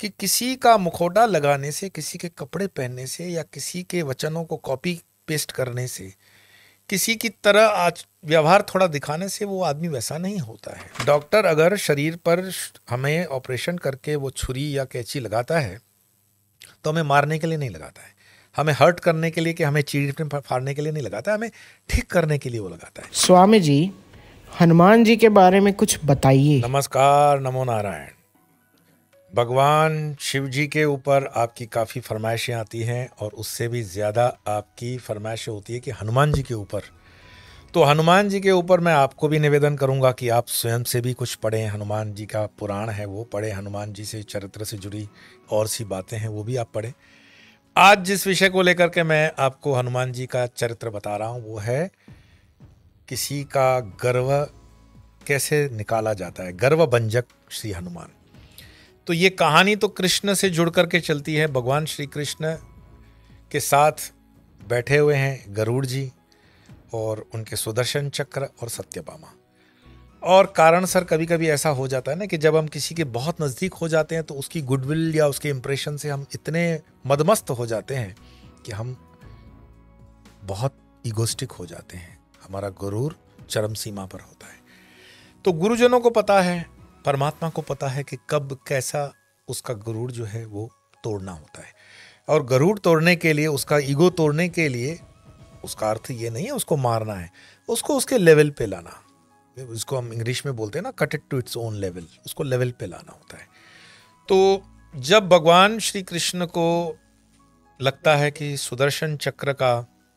कि किसी का मुखौटा लगाने से, किसी के कपड़े पहनने से या किसी के वचनों को कॉपी पेस्ट करने से, किसी की तरह आज व्यवहार थोड़ा दिखाने से वो आदमी वैसा नहीं होता है। डॉक्टर अगर शरीर पर हमें ऑपरेशन करके वो छुरी या कैंची लगाता है तो हमें मारने के लिए नहीं लगाता है, हमें हर्ट करने के लिए, कि हमें चीर फाड़ने के लिए नहीं लगाता है, हमें ठीक करने के लिए वो लगाता है। स्वामी जी, हनुमान जी के बारे में कुछ बताइए। नमस्कार, नमो नारायण। भगवान शिव जी के ऊपर आपकी काफ़ी फरमाइशें आती हैं और उससे भी ज़्यादा आपकी फरमाइशें होती है कि हनुमान जी के ऊपर। तो हनुमान जी के ऊपर मैं आपको भी निवेदन करूंगा कि आप स्वयं से भी कुछ पढ़ें, हनुमान जी का पुराण है वो पढ़ें, हनुमान जी से चरित्र से जुड़ी और सी बातें हैं वो भी आप पढ़ें। आज जिस विषय को लेकर के मैं आपको हनुमान जी का चरित्र बता रहा हूं वो है किसी का गर्व कैसे निकाला जाता है, गर्वभंजक श्री हनुमान। तो ये कहानी तो कृष्ण से जुड़ करके चलती है। भगवान श्री कृष्ण के साथ बैठे हुए हैं गरुड़ जी और उनके सुदर्शन चक्र और सत्यभामा। और कारण सर कभी कभी ऐसा हो जाता है ना कि जब हम किसी के बहुत नज़दीक हो जाते हैं तो उसकी गुडविल या उसके इंप्रेशन से हम इतने मदमस्त हो जाते हैं कि हम बहुत ईगोस्टिक हो जाते हैं, हमारा गुरूर चरम सीमा पर होता है। तो गुरुजनों को पता है, परमात्मा को पता है कि कब कैसा उसका गरुड़ जो है वो तोड़ना होता है। और गरुड़ तोड़ने के लिए, उसका ईगो तोड़ने के लिए, उसका अर्थ ये नहीं है उसको मारना है, उसको उसके लेवल पे लाना। इसको हम इंग्लिश में बोलते हैं ना, cut it to its own level, उसको लेवल पे लाना होता है। तो जब भगवान श्री कृष्ण को लगता है कि सुदर्शन चक्र का,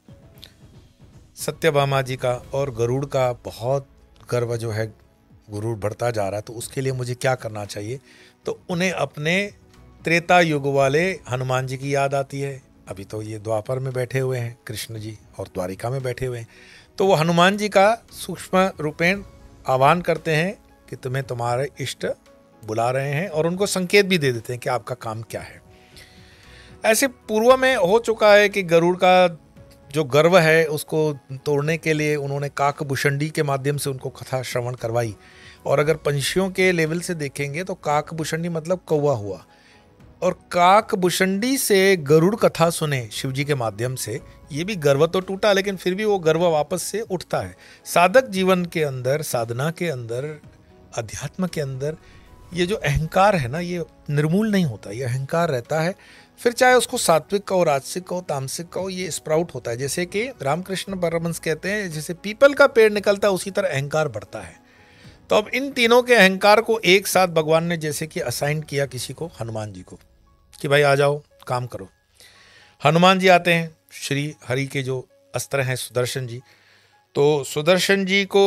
सत्यभामा जी का और गरुड़ का बहुत गर्व जो है, गुरूर बढ़ता जा रहा है, तो उसके लिए मुझे क्या करना चाहिए, तो उन्हें अपने त्रेता युग वाले हनुमान जी की याद आती है। अभी तो ये द्वापर में बैठे हुए हैं कृष्ण जी और द्वारिका में बैठे हुए हैं, तो वो हनुमान जी का सूक्ष्म रूपेण आह्वान करते हैं कि तुम्हें तुम्हारे इष्ट बुला रहे हैं और उनको संकेत भी दे देते हैं कि आपका काम क्या है। ऐसे पूर्व में हो चुका है कि गरुड़ का जो गर्व है उसको तोड़ने के लिए उन्होंने काकभूषणी के माध्यम से उनको कथा श्रवण करवाई। और अगर पंछियों के लेवल से देखेंगे तो काकभूषणी मतलब कौवा हुआ, और काकभूषणी से गरुड़ कथा सुने शिव जी के माध्यम से, ये भी गर्व तो टूटा लेकिन फिर भी वो गर्व वापस से उठता है। साधक जीवन के अंदर, साधना के अंदर, अध्यात्म के अंदर ये जो अहंकार है ना, ये निर्मूल नहीं होता, ये अहंकार रहता है। फिर चाहे उसको सात्विक का हो, राजसिक का हो, तामसिक का हो, ये स्प्राउट होता है। जैसे कि रामकृष्ण परमहंस कहते हैं, जैसे पीपल का पेड़ निकलता है उसी तरह अहंकार बढ़ता है। तो अब इन तीनों के अहंकार को एक साथ भगवान ने जैसे कि असाइन किया किसी को, हनुमान जी को, कि भाई आ जाओ काम करो। हनुमान जी आते हैं, श्री हरि के जो अस्त्र हैं सुदर्शन जी, तो सुदर्शन जी को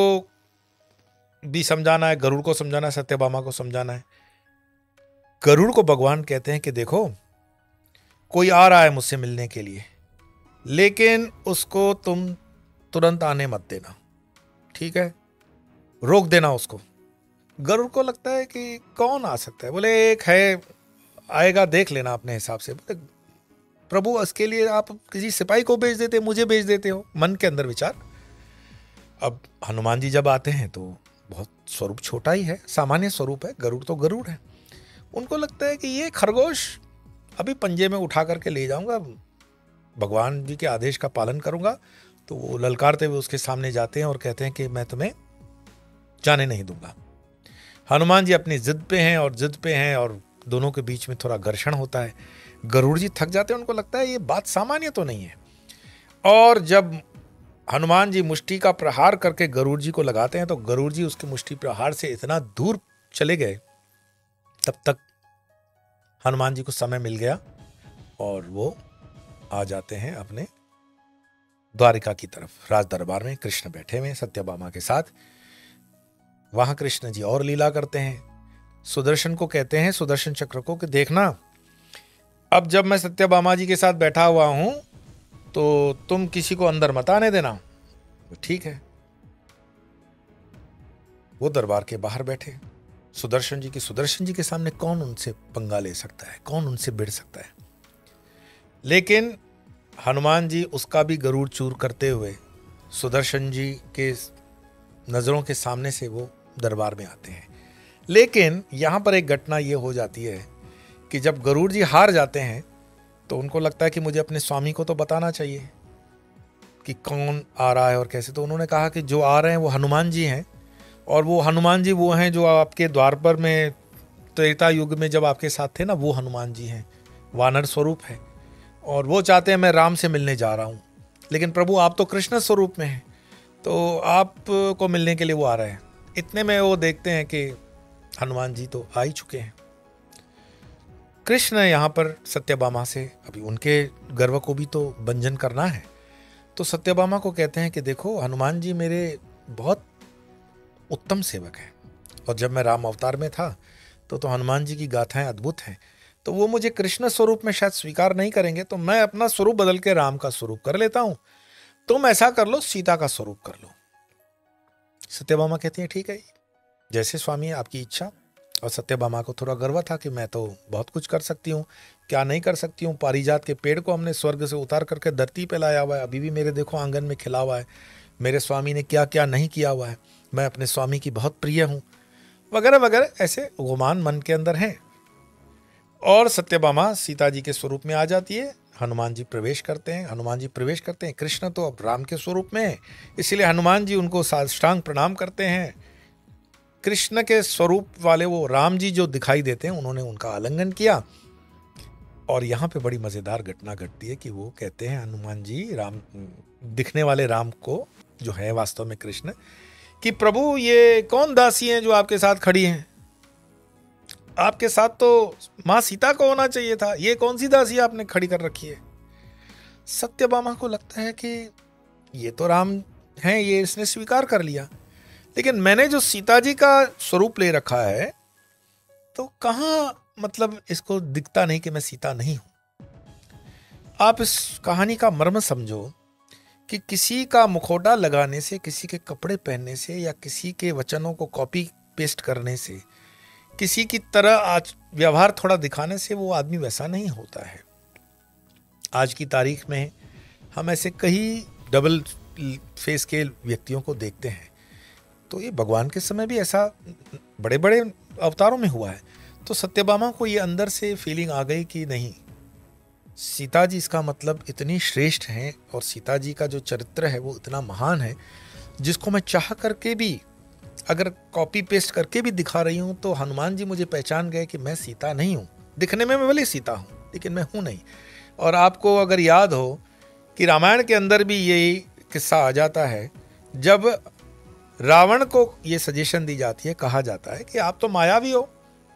भी समझाना है, गरुड़ को समझाना है, सत्यभामा को समझाना है। गरुड़ को भगवान कहते हैं कि देखो कोई आ रहा है मुझसे मिलने के लिए, लेकिन उसको तुम तुरंत आने मत देना, ठीक है, रोक देना उसको। गरुड़ को लगता है कि कौन आ सकता है, बोले एक है आएगा, देख लेना अपने हिसाब से। बोले प्रभु इसके लिए आप किसी सिपाही को भेज देते, मुझे भेज देते हो, मन के अंदर विचार। अब हनुमान जी जब आते हैं तो बहुत स्वरूप छोटा ही है, सामान्य स्वरूप है, गरुड़ तो गरुड़ है। उनको लगता है कि ये खरगोश अभी पंजे में उठा करके ले जाऊंगा, भगवान जी के आदेश का पालन करूंगा। तो वो ललकारते हुए उसके सामने जाते हैं और कहते हैं कि मैं तुम्हें जाने नहीं दूंगा। हनुमान जी अपनी जिद पे हैं और जिद पे हैं और दोनों के बीच में थोड़ा घर्षण होता है। गरुड़ जी थक जाते हैं, उनको लगता है ये बात सामान्य तो नहीं है। और जब हनुमान जी मुष्टि का प्रहार करके गरुड़ जी को लगाते हैं तो गरुड़ जी उसके मुष्टि प्रहार से इतना दूर चले गए, तब तक हनुमान जी को समय मिल गया और वो आ जाते हैं अपने द्वारिका की तरफ। राज दरबार में कृष्ण बैठे हुए सत्यभामा के साथ। वहां कृष्ण जी और लीला करते हैं। सुदर्शन को कहते हैं, सुदर्शन चक्र को, कि देखना अब जब मैं सत्यभामा जी के साथ बैठा हुआ हूं तो तुम किसी को अंदर मत आने देना। तो ठीक है। वो दरबार के बाहर बैठे सुदर्शन जी के सामने कौन उनसे पंगा ले सकता है, कौन उनसे भिड़ सकता है। लेकिन हनुमान जी उसका भी गरुड़ चूर करते हुए सुदर्शन जी के नजरों के सामने से वो दरबार में आते हैं। लेकिन यहां पर एक घटना ये हो जाती है कि जब गरुड़ जी हार जाते हैं तो उनको लगता है कि मुझे अपने स्वामी को तो बताना चाहिए कि कौन आ रहा है और कैसे। तो उन्होंने कहा कि जो आ रहे हैं वो हनुमान जी हैं, और वो हनुमान जी वो हैं जो आपके द्वार पर में त्रेता युग में जब आपके साथ थे ना, वो हनुमान जी हैं, वानर स्वरूप है, और वो चाहते हैं मैं राम से मिलने जा रहा हूँ, लेकिन प्रभु आप तो कृष्ण स्वरूप में हैं, तो आप को मिलने के लिए वो आ रहे हैं। इतने में वो देखते हैं कि हनुमान जी तो आ ही चुके हैं। कृष्ण यहाँ पर सत्यभामा से, अभी उनके गर्व को भी तो भंजन करना है, तो सत्यभामा को कहते हैं कि देखो हनुमान जी मेरे बहुत उत्तम सेवक हैं, और जब मैं राम अवतार में था तो हनुमान जी की गाथाएं अद्भुत हैं, तो वो मुझे कृष्ण स्वरूप में शायद स्वीकार नहीं करेंगे, तो मैं अपना स्वरूप बदल के राम का स्वरूप कर लेता हूं, तुम ऐसा कर लो सीता का स्वरूप कर लो। सत्यभामा कहती है ठीक है, जैसे स्वामी आपकी इच्छा। और सत्यभामा को थोड़ा गर्व था कि मैं तो बहुत कुछ कर सकती हूँ, क्या नहीं कर सकती हूँ। पारिजात के पेड़ को हमने स्वर्ग से उतार करके धरती पे लाया हुआ है, अभी भी मेरे देखो आंगन में खिला हुआ है, मेरे स्वामी ने क्या क्या नहीं किया हुआ है, मैं अपने स्वामी की बहुत प्रिय हूँ, वगैरह वगैरह ऐसे गुमान मन के अंदर हैं। और सत्यभामा सीता जी के स्वरूप में आ जाती है, हनुमान जी प्रवेश करते हैं। हनुमान जी प्रवेश करते हैं, कृष्ण तो अब राम के स्वरूप में है, इसलिए हनुमान जी उनको साष्टांग प्रणाम करते हैं। कृष्ण के स्वरूप वाले वो राम जी जो दिखाई देते हैं, उन्होंने उनका आलिंगन किया। और यहाँ पे बड़ी मजेदार घटना घटती है कि वो कहते हैं हनुमान जी राम दिखने वाले राम को, जो है वास्तव में कृष्ण, कि प्रभु ये कौन दासी हैं जो आपके साथ खड़ी हैं, आपके साथ तो माँ सीता को होना चाहिए था, ये कौन सी दासी आपने खड़ी कर रखी है। सत्यभामा को लगता है कि ये तो राम हैं, ये इसने स्वीकार कर लिया, लेकिन मैंने जो सीता जी का स्वरूप ले रखा है तो कहाँ, मतलब इसको दिखता नहीं कि मैं सीता नहीं हूं। आप इस कहानी का मर्म समझो कि किसी का मुखौटा लगाने से, किसी के कपड़े पहनने से, या किसी के वचनों को कॉपी पेस्ट करने से, किसी की तरह आज व्यवहार थोड़ा दिखाने से वो आदमी वैसा नहीं होता है। आज की तारीख में हम ऐसे कई डबल फेस के व्यक्तियों को देखते हैं, तो ये भगवान के समय भी ऐसा बड़े बड़े अवतारों में हुआ है। तो सत्यभामा को ये अंदर से फीलिंग आ गई कि नहीं, सीता जी इसका मतलब इतनी श्रेष्ठ हैं, और सीता जी का जो चरित्र है वो इतना महान है, जिसको मैं चाह करके भी अगर कॉपी पेस्ट करके भी दिखा रही हूँ तो हनुमान जी मुझे पहचान गए कि मैं सीता नहीं हूँ। दिखने में मैं भले सीता हूँ, लेकिन मैं हूँ नहीं। और आपको अगर याद हो कि रामायण के अंदर भी यही किस्सा आ जाता है, जब रावण को ये सजेशन दी जाती है, कहा जाता है कि आप तो मायावी हो,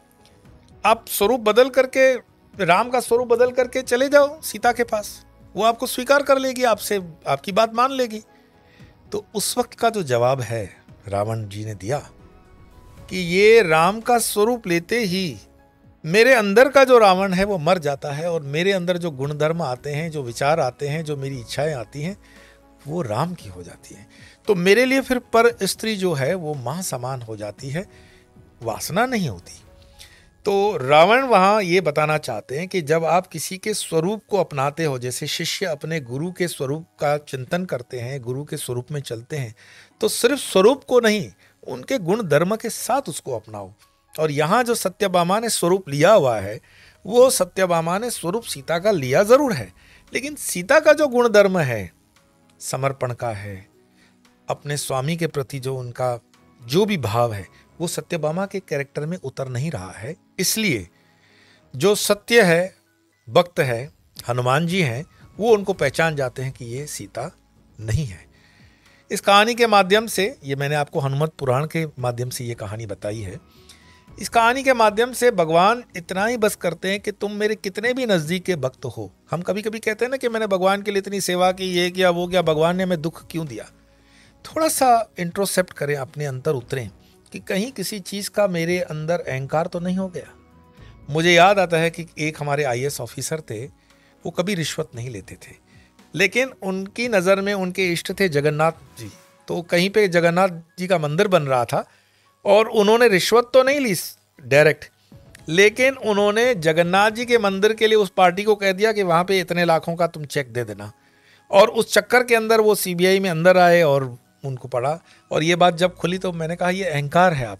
आप स्वरूप बदल करके, राम का स्वरूप बदल करके चले जाओ सीता के पास, वो आपको स्वीकार कर लेगी, आपसे आपकी बात मान लेगी। तो उस वक्त का जो जवाब है रावण जी ने दिया कि ये राम का स्वरूप लेते ही मेरे अंदर का जो रावण है वो मर जाता है, और मेरे अंदर जो गुणधर्म आते हैं, जो विचार आते हैं, जो मेरी इच्छाएं आती हैं, वो राम की हो जाती हैं। तो मेरे लिए फिर पर स्त्री जो है वो मां समान हो जाती है, वासना नहीं होती। तो रावण वहाँ ये बताना चाहते हैं कि जब आप किसी के स्वरूप को अपनाते हो, जैसे शिष्य अपने गुरु के स्वरूप का चिंतन करते हैं, गुरु के स्वरूप में चलते हैं, तो सिर्फ स्वरूप को नहीं, उनके गुण धर्म के साथ उसको अपनाओ। और यहाँ जो सत्यभामा ने स्वरूप लिया हुआ है, वो सत्यभामा ने स्वरूप सीता का लिया जरूर है, लेकिन सीता का जो गुण धर्म है, समर्पण का है, अपने स्वामी के प्रति जो उनका जो भी भाव है, वो सत्यभामा के कैरेक्टर में उतर नहीं रहा है। इसलिए जो सत्य है, भक्त है, हनुमान जी हैं, वो उनको पहचान जाते हैं कि ये सीता नहीं है। इस कहानी के माध्यम से, ये मैंने आपको हनुमत पुराण के माध्यम से ये कहानी बताई है, इस कहानी के माध्यम से भगवान इतना ही बस करते हैं कि तुम मेरे कितने भी नज़दीक के भक्त हो। हम कभी कभी कहते हैं ना कि मैंने भगवान के लिए इतनी सेवा की, ये किया वो किया, भगवान ने हमें दुख क्यों दिया। थोड़ा सा इंट्रोस्पेक्ट करें, अपने अंतर उतरें कि कहीं किसी चीज़ का मेरे अंदर अहंकार तो नहीं हो गया। मुझे याद आता है कि एक हमारे IAS ऑफिसर थे, वो कभी रिश्वत नहीं लेते थे, लेकिन उनकी नज़र में उनके इष्ट थे जगन्नाथ जी। तो कहीं पे जगन्नाथ जी का मंदिर बन रहा था, और उन्होंने रिश्वत तो नहीं ली डायरेक्ट, लेकिन उन्होंने जगन्नाथ जी के मंदिर के लिए उस पार्टी को कह दिया कि वहाँ पे इतने लाखों का तुम चेक दे देना। और उस चक्कर के अंदर वो CBI में अंदर आए और उनको पढ़ा, और ये बात जब खुली तो मैंने कहा ये अहंकार है आपका,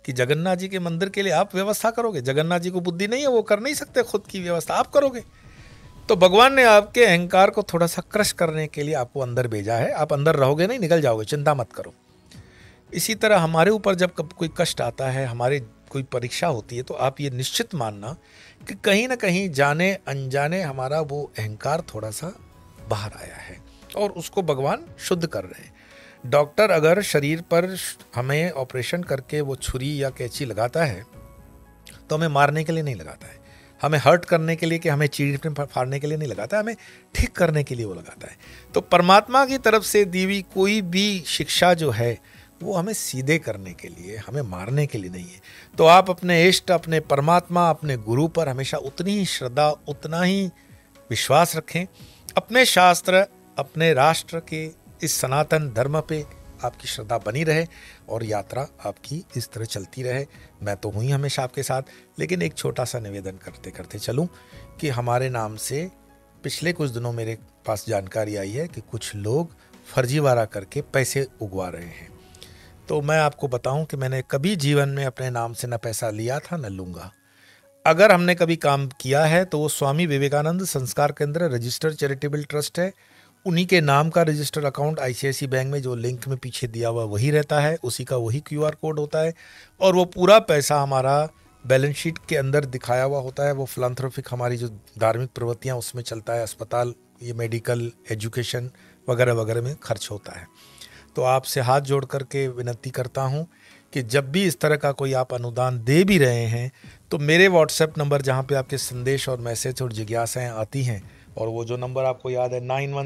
कि जगन्नाथ जी के मंदिर के लिए आप व्यवस्था करोगे? जगन्नाथ जी को बुद्धि नहीं है, वो कर नहीं सकते खुद की व्यवस्था, आप करोगे। तो भगवान ने आपके अहंकार को थोड़ा सा क्रश करने के लिए आपको अंदर भेजा है। आप अंदर रहोगे नहीं, निकल जाओगे, चिंता मत करो। इसी तरह हमारे ऊपर जब कोई कष्ट आता है, हमारे कोई परीक्षा होती है, तो आप ये निश्चित मानना कि कहीं ना कहीं जाने अनजाने हमारा वो अहंकार थोड़ा सा बाहर आया है और उसको भगवान शुद्ध कर रहे हैं। डॉक्टर अगर शरीर पर हमें ऑपरेशन करके वो छुरी या कैंची लगाता है तो हमें मारने के लिए नहीं लगाता है, हमें हर्ट करने के लिए, कि हमें चीड़ फाड़ने के लिए नहीं लगाता है, हमें ठीक करने के लिए वो लगाता है। तो परमात्मा की तरफ से दी हुई कोई भी शिक्षा जो है वो हमें सीधे करने के लिए, हमें मारने के लिए नहीं है। तो आप अपने इष्ट, अपने परमात्मा, अपने गुरु पर हमेशा उतनी ही श्रद्धा, उतना ही विश्वास रखें। अपने शास्त्र, अपने राष्ट्र के इस सनातन धर्म पे आपकी श्रद्धा बनी रहे और यात्रा आपकी इस तरह चलती रहे। मैं तो हूँ ही हमेशा आपके साथ, लेकिन एक छोटा सा निवेदन करते करते चलूँ कि हमारे नाम से पिछले कुछ दिनों मेरे पास जानकारी आई है कि कुछ लोग फर्जीवाड़ा करके पैसे उगवा रहे हैं। तो मैं आपको बताऊं कि मैंने कभी जीवन में अपने नाम से न पैसा लिया था न लूँगा। अगर हमने कभी काम किया है तो वो स्वामी विवेकानंद संस्कार केंद्र रजिस्टर्ड चैरिटेबल ट्रस्ट है, उन्हीं के नाम का रजिस्टर्ड अकाउंट आईसीआईसी बैंक में जो लिंक में पीछे दिया हुआ वही रहता है, उसी का वही क्यूआर कोड होता है और वो पूरा पैसा हमारा बैलेंस शीट के अंदर दिखाया हुआ होता है। वो फिलैंथ्रोपिक हमारी जो धार्मिक प्रवृत्तियाँ उसमें चलता है, अस्पताल, ये मेडिकल, एजुकेशन वगैरह वगैरह में खर्च होता है। तो आपसे हाथ जोड़ करके विनती करता हूँ कि जब भी इस तरह का कोई आप अनुदान दे भी रहे हैं तो मेरे व्हाट्सएप नंबर जहाँ पे आपके संदेश और मैसेज और जिज्ञासाएँ आती हैं, और वो जो नंबर आपको याद है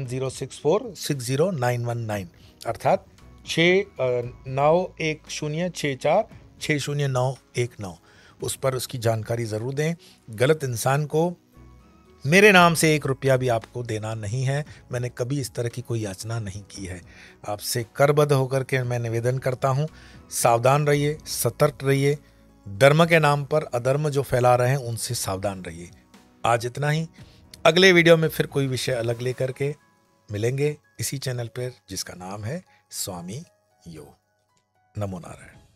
9106460919 अर्थात 691064600919, उस पर उसकी जानकारी ज़रूर दें। गलत इंसान को मेरे नाम से 1 रुपया भी आपको देना नहीं है। मैंने कभी इस तरह की कोई याचना नहीं की है। आपसे करबद्ध होकर के मैं निवेदन करता हूँ, सावधान रहिए, सतर्क रहिए। धर्म के नाम पर अधर्म जो फैला रहे हैं उनसे सावधान रहिए। आज इतना ही। अगले वीडियो में फिर कोई विषय अलग लेकर के मिलेंगे इसी चैनल पर जिसका नाम है स्वामी योग। नमो नारायण।